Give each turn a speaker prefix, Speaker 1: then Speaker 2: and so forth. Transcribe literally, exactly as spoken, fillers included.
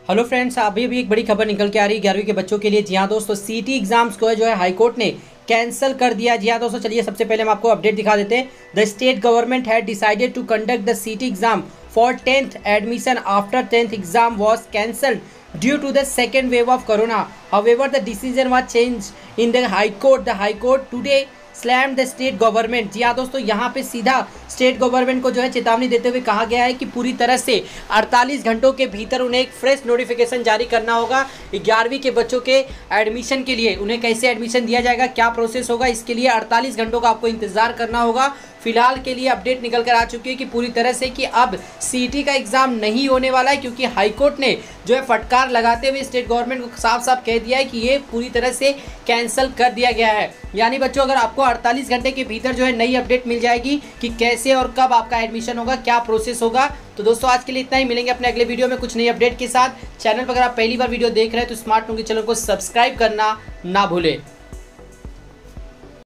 Speaker 1: Hello friends, अभी भी एक बड़ी खबर निकल के आ रही है ग्यारहवीं के बच्चों के लिए। जी हाँ दोस्तों, सीटी एग्जाम्स को है जो है हाई कोर्ट ने कैंसिल कर दिया। जी हाँ दोस्तों, चलिए सबसे पहले हम आपको अपडेट दिखा देते हैं। The state government had decided to conduct the CT exam for tenth admission after tenth exam was cancelled due to the second wave of corona. However the decision was change in the high court. The high court today slam the state government. जी हाँ दोस्तों, यहाँ पे सीधा state government को जो है चेतावनी देते हुए कहा गया है कि पूरी तरह से अड़तालीस घंटों के भीतर उन्हें एक फ्रेश नोटिफिकेशन जारी करना होगा ग्यारहवीं के बच्चों के एडमिशन के लिए। उन्हें कैसे एडमिशन दिया जाएगा, क्या प्रोसेस होगा, इसके लिए अड़तालीस घंटों का आपको इंतजार करना होगा। फिलहाल के लिए अपडेट निकल कर आ चुकी है कि पूरी तरह से कि अब सीटी का एग्जाम नहीं होने वाला है, क्योंकि हाईकोर्ट ने जो है फटकार लगाते हुए स्टेट गवर्नमेंट को साफ साफ कह दिया है कि ये पूरी तरह से कैंसिल कर दिया गया है। यानी बच्चों, अगर आपको अड़तालीस घंटे के भीतर जो है नई अपडेट मिल जाएगी कि कैसे और कब आपका एडमिशन होगा, क्या प्रोसेस होगा। तो दोस्तों, आज के लिए इतना ही। मिलेंगे अपने अगले वीडियो में कुछ नई अपडेट के साथ। चैनल पर अगर आप पहली बार वीडियो देख रहे हैं तो स्मार्ट टू के चैनल को सब्सक्राइब करना ना भूलें।